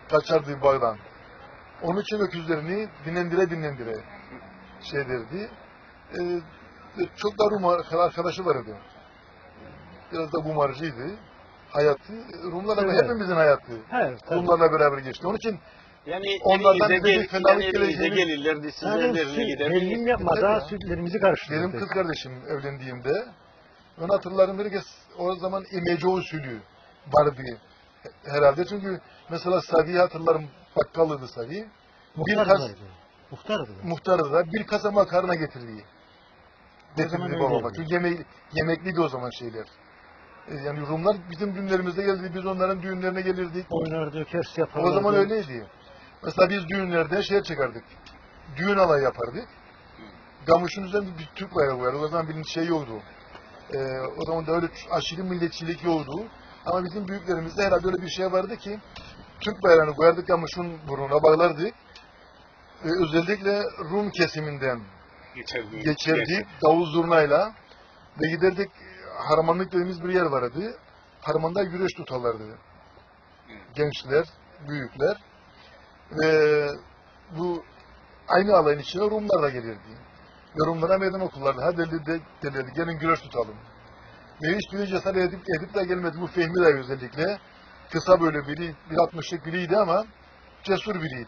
kaçardı bağdan. Onun için öküzlerini dinlendire dinlendire şey derdi. Ee, çok da Rum arkadaşı vardı. Biraz da kumarcıydı. Hayatı, Rumlarla Evet. hepimizin hayatı. Evet, tabii. Rumlarla beraber geçti. Onun için Yani onlardan evinize, bize bir gel, fenalık yani evinize geleceğini- gelirlerdi, size Yani verirler süt, gider. hellim yapmada sütlerimizi karıştırdık. benim kız kardeşim evlendiğimde ben hatırlarım herkes o zaman imece usulü vardı herhalde. Çünkü mesela Savi'yi hatırlarım, bakkalıydı Savi. Bir Muhtar kas, mıydı? Muhtardı. muhtarı da bir kasa makarna getirdi. O zaman Getirdi babama. öyleydi. Çünkü yemek, yemekliydi o zaman şeyler. E, Yani Rumlar bizim düğünlerimizde geldi, biz onların düğünlerine gelirdik. Oynardı, kers yaparlardı. O zaman öyleydi. Mesela biz düğünlerde şey çıkardık. Düğün alayı yapardık. Gamışın üzerinde bir Türk bayrağı koyardık. O zaman bilinç şey yoktu. Ee, o zaman da öyle aşırı milliyetçilik yoktu. Ama bizim büyüklerimizde herhalde öyle bir şey vardı ki Türk bayrağını koyardık, gamışın burnuna bağlardık. Ee, özellikle Rum kesiminden Geçerdi. geçerdik davul zurnayla ve giderdik. Harmanlık dediğimiz bir yer vardı. Harmanda güreş tutarlardı. Gençler, büyükler ve bu aynı alayın içine Rumlar da gelirdi. Ve Rumlara meydan okullardı. Hadi de, derlerdi, gelin güreş tutalım. Ve hiçbiri cesaret edip, edip de gelmedi. Bu Fehmi de özellikle. Kısa böyle biri, bir altmışlık biriydi ama cesur biriydi.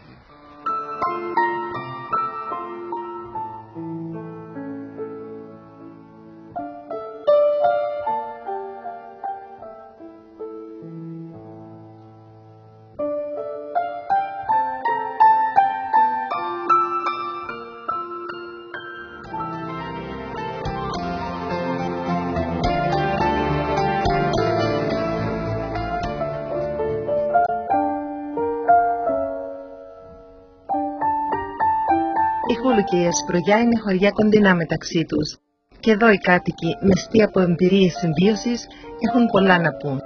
Η Χούλου και η Ασπρογιά είναι χωριά κοντινά μεταξύ τους. Και εδώ οι κάτοικοι, μεστοί από εμπειρίες συμβίωσης, έχουν πολλά να πούν.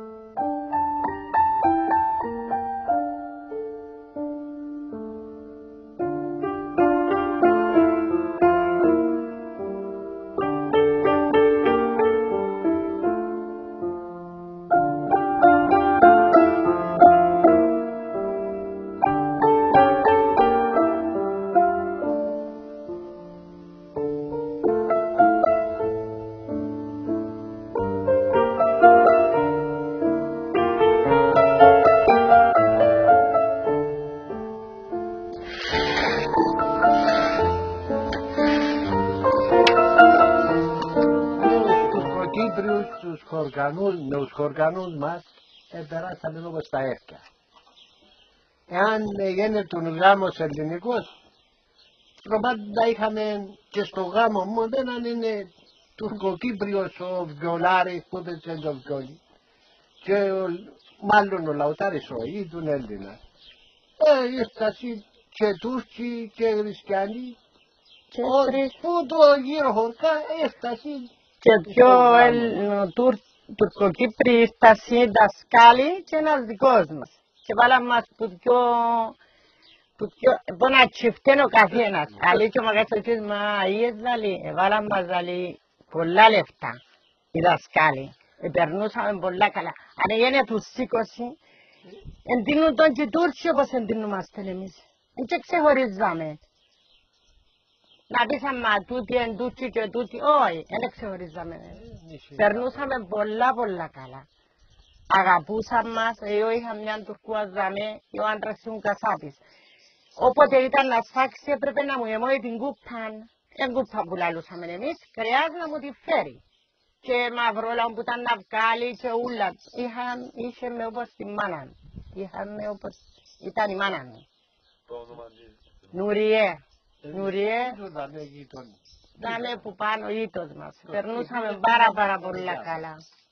Τους χωργανούς, με τους χωργανούς μας ε, περάσαμε όπως τα έφτια. Εάν ε, γίνεται ο γάμος ελληνικός, προπάντα είχαμε και στο γάμο μου δεν είναι τουρκοκύπριος ο βιολάρης που έπαιζε το βιόλι και ο, μάλλον ο λαutάρης ο ήταν Έλληνας. Ε, ήρθασαν και Τούρκοι και Χριστιανοί Και ο, τρεις. που το γύρω χωρκά έφτασαν. Και πιο τουρκοκύπροι ήρθασαν δασκάλοι και ένας δικός μας. Και βάλαμε μας που πιο... Μπορεί να τσιφταίνει ο καθένας. Αλλή και ο μεγαλύτερος μα οι δαλή, βάλαμε μας δαλή πολλά λεφτά οι δασκάλοι. Περνούσαμε πολλά καλά. Αν έγινε τους σήκωση, εντείνουν τον και Τούρκοι όπως εντείνομαστε εμείς. Δεν ξεχωρίζαμε. Να πείσαμε μα τούτοι εν τούτοι και τούτοι, όχι, δεν ξεχωρίζαμε. Περνούσαμε πολλά πολλά καλά. Αγαπούσαν μας, εγώ είχα μια τουρκούα ζαμέ και ο άντρας ήμουν κασάπης. Όποτε ήταν να σφάξει έπρεπε να μου γεμώσει την κούπα. Δεν κούπα που λαλούσαμε εμείς, χρειάζεται να μου τη φέρει. Και μαυρόλα που ήταν να βγάλει και ούλα. Είχε με όπως τη μάνα μου. Είχα με όπως ήταν η μάνα μου. Νουριέ. Νουριέ. Δάμε που πάνω ο ήτος μας. Περνούσαμε πάρα πάρα πολλά καλά.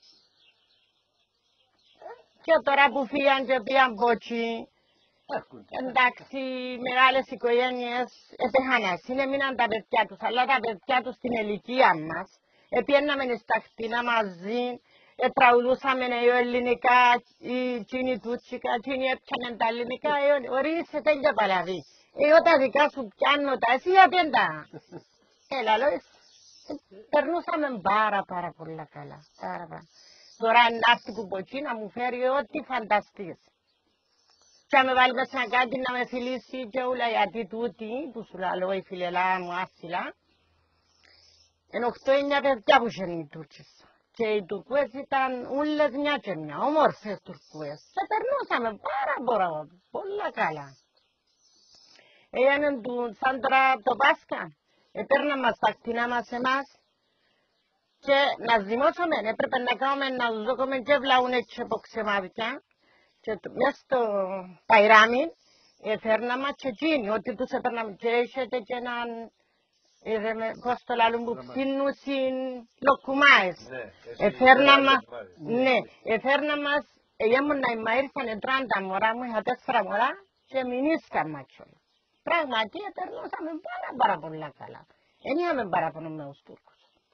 Και τώρα που φύγαν και πήγαν πότσι, εντάξει, μεγάλες οικογένειες επεχανάσιν, έμειναν τα παιδιά τους, αλλά τα παιδιά τους στην ηλικία μας, επιέναμε στα χτίνα μαζί, τραγουδούσαμε ελληνικά, οι τσίνοι τούτσικα, τσίνοι έπιαναν τα ελληνικά, ορίστε και παλαβή. Εγώ τα δικά σου πιάνω τα, εσύ απέντα. Έλα, λέω, περνούσαμε πάρα πάρα πολλά καλά, πάρα πάρα. Τώρα να έρθει που πω εκεί να μου φέρει ό,τι φανταστείς. και με βάλει μέσα κάτι να με φιλήσει και όλα γιατί τούτη που σου λέω η φιλελά μου άσυλα. Είναι οκτώ εννιά παιδιά που είχαν οι Τούρκες. Και οι Τουρκούες ήταν όλες μια και μια, όμορφες Τουρκούες. Και περνούσαμε πάρα πάρα πολλά καλά. Έγιναν του σαν τώρα το Πάσχα. Επέρναν μας τα κτηνά μας εμάς. Και να δημόσουμε, έπρεπε να κάνουμε να τους δώκουμε και βλαούν έτσι από ξεμάδια. Και μέσα στο παϊράμι έφερναν μας και εκείνοι, ότι τους έπαιρναμε και έχετε και έναν, πώς το λαλούν που ψήνουσιν λοκουμάες. Έφερναν μας, ναι, έφερναν μας, ήμουνα η ήρθανε τριάντα μωρά μου, είχα τέσσερα μωρά και μηνύσκαν μας όλα. Πραγματικά περνούσαμε πάρα πάρα πολλά καλά. Δεν είχαμε παραπονό με τους Τούρκους.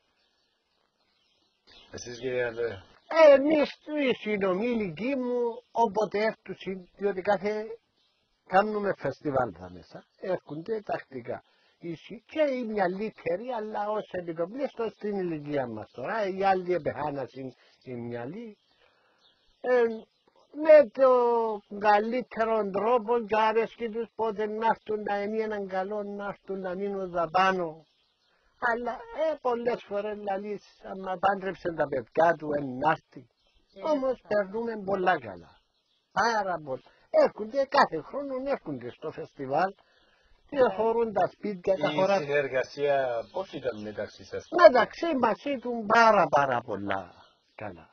Εσείς κύριε Ανδρέα. Ε, εμείς οι συνομήλικοι μου όποτε έρθουν, διότι κάθε κάνουμε φεστιβάλ θα μέσα, έρχονται τακτικά. Εσύ και οι μυαλύτεροι, αλλά ως επιτοπλίστων στην ηλικία μας τώρα, οι άλλοι επεχάνασαν οι μυαλοί. Ε, με το καλύτερο τρόπο και αρέσκει τους πότε να έρθουν να είναι έναν καλό να έρθουν να μείνουν δαπάνω. Αλλά ε, πολλές φορές λαλείς, άμα πάντρεψε τα παιδιά του, εν να'ρθει. Όμως περνούμε πολλά καλά. Πάρα πολλά. Έρχονται κάθε χρόνο, έρχονται στο φεστιβάλ και χωρούν τα σπίτια, τα χωρά. Η συνεργασία πώς ήταν μεταξύ σας? Μεταξύ μας ήταν πάρα πάρα πολλά καλά.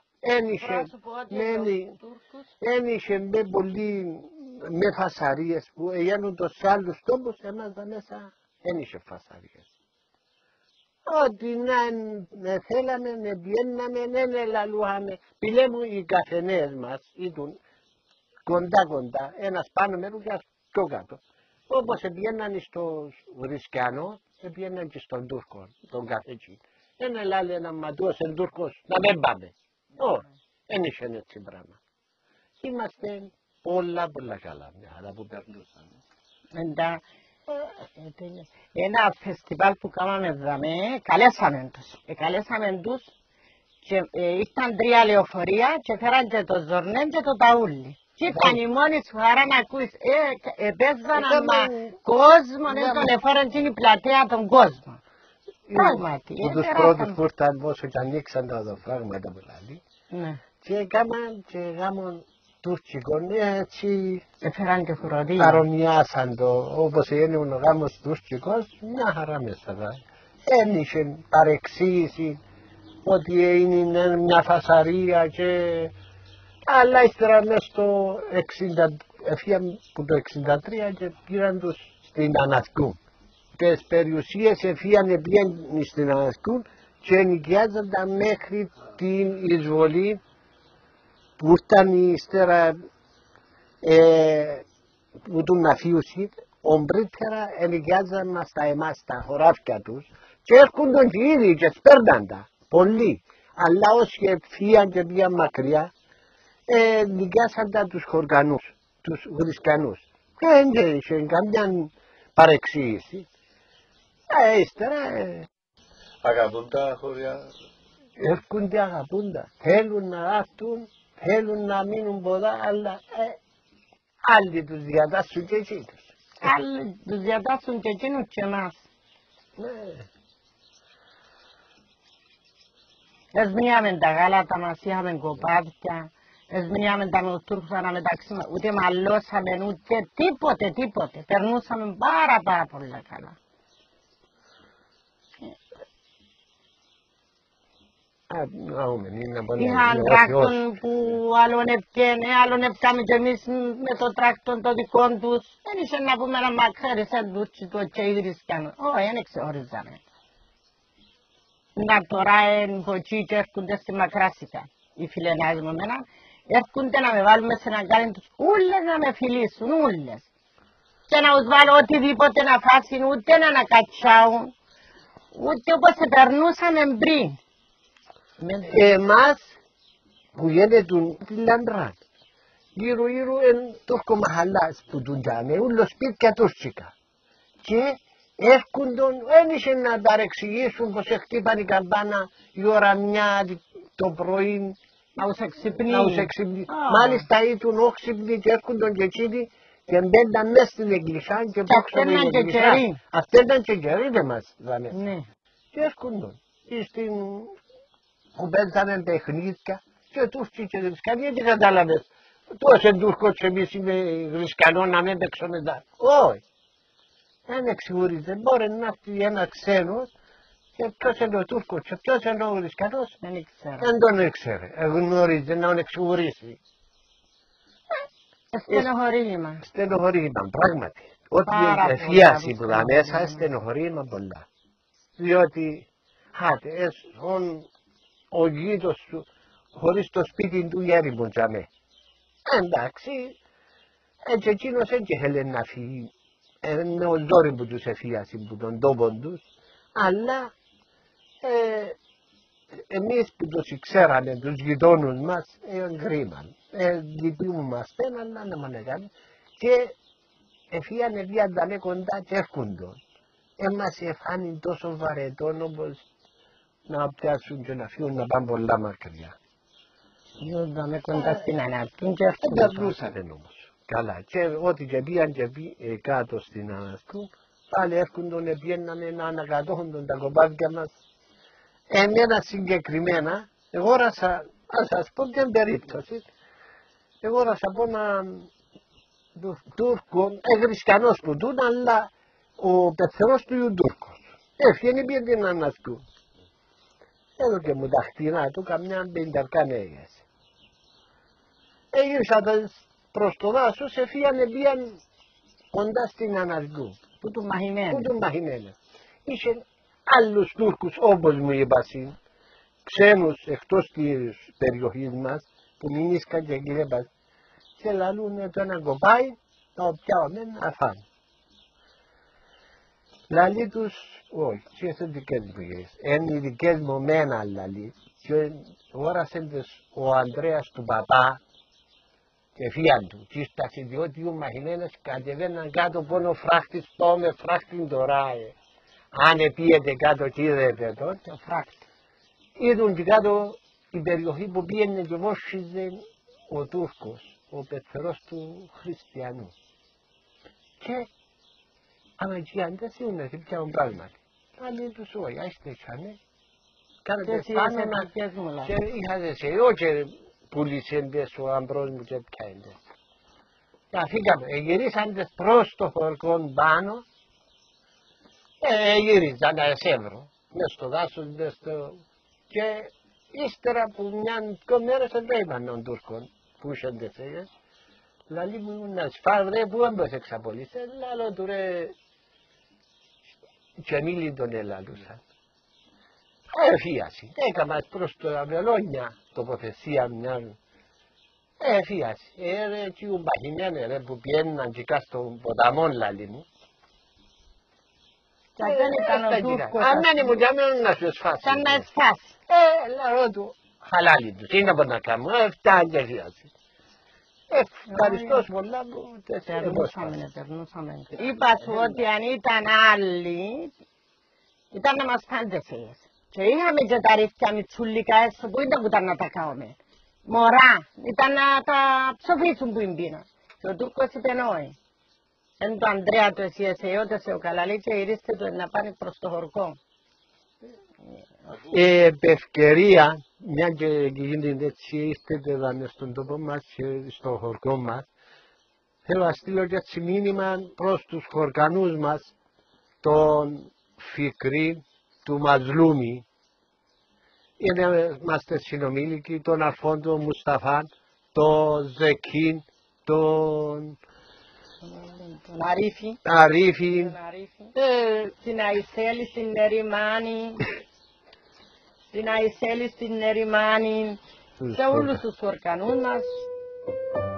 Ένιχε με πολύ με φασαρίες που έγινονται σε άλλους τόπους, εμάς τα μέσα ένιχε φασαρίες. Ό,τι να θέλαμε, να πιέναμε, να λαλούχαμε. Πηλέμου οι καφενές μας ήταν κοντά κοντά, ένας πάνω μέρος και ένας πιο κάτω. Όπως πιέναν στο Βρισκιανό, πιέναν και στον Τούρκο, τον καφέτσι. Ένα λάλε ένα μαντός, εν Τούρκος, να μην πάμε. Όχι, δεν είχε έτσι πράγμα. Είμαστε πολλά πολλά καλά, μια χαρά που περνούσαμε. Ένα φεστιβάλ που κάναμε δαμε, καλέσαμε τους. Ε, καλέσαμε τους και ε, ήρθαν τρία λεωφορεία και φέραν και το Ζορνέν και το Ταούλι. Και ήταν η μόνη σου χαρά να ακούεις. Ε, ε, παίζαν άμα κόσμο, δεν τον εφέραν και η πλατεία τον κόσμο. Πράγματι. Που τους πρώτους που ήρθαν όσο και ανοίξαν τα πράγματα που λέει. Και έκαναν και έκαναν Τουρκικών, έτσι έφεραν και φροντίδα. Παρομοιάσαν το, όπως έγινε ο γάμος Τουρκικός, μια χαρά μέσα. Δεν είχε παρεξήγηση ότι είναι μια φασαρία και... Αλλά ύστερα μέσα στο εξήντα, έφυγαν που το εξήντα τρία και πήραν τους στην Ανασκού. Τις περιουσίες έφυγαν πήγαν στην Ανασκού και ενοικιάζονταν μέχρι την εισβολή που ήταν ύστερα ε, που του ναφίουσι, ομπρίτερα ενοικιάζαν στα εμάς τα χωράφια τους και έρχονταν και ήδη και σπέρναν τα, πολλοί. Αλλά όσοι φύγαν και πήγαν μακριά, ε, νοικιάσαν τα τους χωργανούς, τους βρισκανούς. Και δεν είχε καμιά παρεξήγηση. Ε, ύστερα... Ε, αγαπούν τα χωριά. Έρχονται αγαπούντα, θέλουν να έρθουν, θέλουν να μείνουν πολλά, αλλά ε, άλλοι τους διατάσσουν και εκείνους. Άλλοι τους διατάσσουν και εκείνους και εμάς. Ναι. Εσμίαμε τα γάλατα μας, είχαμε κοπάδια, εσμίαμε τα με τους Τούρκους αναμεταξύ μας, ούτε μαλώσαμε, ούτε τίποτε, τίποτε. Περνούσαμε πάρα πάρα πολλά καλά. Είχαν τράκτον που άλλον ευκένε, άλλον ευκάμε και εμείς με το τράκτον το δικό τους. Δεν είχε να πούμε να μακάρισαν τούτσι το και οι Βρισκιανοί. Όχι, δεν ξεχωρίζαμε. Να τώρα εμποτσί και έρχονται στη Μακράσικα, οι φιλενάδοι μου εμένα, έρχονται να με βάλουν σε έναν κάνει τους, ούλες να με φιλήσουν, ούλες. Και να τους βάλω οτιδήποτε να φάσουν, ούτε να ανακατσάουν, ούτε όπως σε περνούσαμε πριν. Εμάς που γίνεται τη λαμπρά, γύρω γύρω εν Τούρκο μαχαλάς που του τζάμε, ούλο σπίτια τουρκικά. Και έρχονταν, δεν είχε να παρεξηγήσουν πως χτύπαν η καμπάνα η ώρα μια το πρωί Να τους εξυπνεί. Να τους εξυπνεί. Α. Μάλιστα ήτουν όξυπνοι και έρχονταν και εκείνοι και μπαίναν μέσα στην εκκλησιά και πόξαν αυτοί την ήταν και εκκλησιά. καιροί. Αυτοί ήταν και καιροί δεν μας δανε. Ναι. Και έρχονταν στην που παίζανε παιχνίδια και Τούρκοι και Γρυσκανοί δεν κατάλαβες. Τόσο Τούρκος και εμείς είμαι Γρυσκανό να μην παίξουμε τα. Όχι. Δεν εξηγουρίζεται. Μπορεί να έρθει ένα ξένος και ποιος είναι ο Τούρκος και ποιος είναι ο Γρυσκανός. Δεν ήξερα. Δεν τον ήξερε. Γνωρίζει να τον εξηγουρίσει. Στενοχωρήμα. Στενοχωρήμα, πράγματι. Ό,τι Πάρα είναι πολλά εφίαση που που δα μέσα, στενοχωρήμα. στενοχωρήμα πολλά. Διότι, χάτε, εσόν ο γείτος σου, χωρίς το σπίτι του γέριμον τζαμέ. Εντάξει, έτσι εκείνος έτσι ήθελε να φύγει. Είναι ο ζόρι που τους εφίασε, που τον τόπον τους, αλλά ε, εμείς που τους ξέραμε, τους γειτόνους μας, ε, κρίμα. Ε, λυπούμαστε, αλλά να μην έκανε. Και εφίανε διάντανε κοντά και έρχοντον. Εμάς εφάνει τόσο βαρετόν όπως να πιάσουν και να φύγουν να πάνε πολλά μακριά. Γιώργαμε κοντά στην Ανατολή και Δεν αυτό. περνούσανε όμως. Καλά. Και ό,τι και πήγαν και πή, ε, κάτω στην Ανατολή, πάλι έρχονταν, πιένανε να ανακατώχονταν τα κοπάδια μας. Εμένα συγκεκριμένα, εγώ ράσα, να σας πω την περίπτωση, εγώ ράσα από έναν Τούρκο, ε, Χριστιανός που τούν, αλλά ο πεθερός του είναι Τούρκος. Έφυγε πήγε την Ανατολή. Εδώ και μου τα χτινά του, καμιά πενταρκά νέες. Έγιψα προς το δάσος, εφύγανε πήγαν κοντά στην Αναργού, Που του μαχημένου. που του μαχημένε. Είχε άλλους Τούρκους όπως μου είπα συν, ξένους εκτός της περιοχής μας, που μηνίσκαν και κλέπαν και λαλούν το ένα κοπάι, το πιάουμε να φάνε. Λαλί τους, όχι, και είναι δικές μου γες, είναι οι δικές μου μένα λαλί, και όρασαν ο Ανδρέας του παπά, και φύγαν του, και στάσει διότι οι μαχημένες κατεβαίναν κάτω πόνο φράχτης, πάμε φράχτην τώρα, ε. Αν επίεται κάτω και είδετε τότε, Το φράκτη. είδουν και κάτω η περιοχή που πήγαινε και βόσχιζε ο Τούρκος, ο πεθερός του Χριστιανού. Και άμα εκεί αντέσουν, δεν πιάνουν πράγματι. Άλλοι τους όχι, άιστεχανε, Και κάνετε εσύ πάνω είσαι να... δικές μου λάθος. Και είχατε σε εγώ και πουλήσεντες ο αμπρός μου και πιάνετε. Και φύγαμε, γυρίσαντες προς το χωρκόν πάνω, ε, γύριζαν να εσέβρω, μες στο δάσος, μες στο... Και ύστερα που μια δυο μέρες δεν είπαν των Τούρκων, που είχαν τεσσέγες, λαλί μου να σφάρ ρε, που έμπος εξαπολύσε, λαλό του ρε, και μίλη τον ελαλούσαν. Εφίαση, έκαμε προς το Αβελόνια τοποθεσία μια, εφίαση, ε ρε, εκεί ο μπαχημένοι ρε, που πιέναν και κάτω στον ποταμό λαλί μου. Και αν δεν ήταν ο Τούρκος, Αν δεν ήμουν για μένα να σου σφάσει. σαν να εσφάσει. Ε, λαρό του, χαλάλι τους, είναι από να κάνω, ε, φτάνει και φύγασε. Ε, ευχαριστώ πολλά που Περνούσαμε, περνούσαμε. Είπα σου ότι αν ήταν άλλοι, ήταν να μας πάντεσες. Και είχαμε και τα ρίφια μητσουλικά έσω που ήταν που ήταν να τα κάνουμε. Μωρά, ήταν να τα ψοφίσουν που εμπίναν. Και ο Τούρκος είπε όχι. Εν το Ανδρέα του εσύ εσεώτησε ο Καλαλή και ηρίστε το να πάνε προς το χορκό. Ε, επ' ευκαιρία, μια και γίνεται έτσι, είστε εδώ μες στον τόπο μας και στο χορκό μας, θέλω να στείλω και έτσι μήνυμα προς τους χορκανούς μας, τον Φικρή του Μαζλούμι. Είναι, είμαστε συνομήλικοι, τον Αλφόντο Μουσταφάν, τον Ζεκίν, τον Τον Αρίφη. Αρίφη. Τον Αρίφη. Στην Αϊσέλη, στην Νεριμάνη. Στην Αϊσέλη, στην Νεριμάνη. Σε όλους τους χορκανούς μας.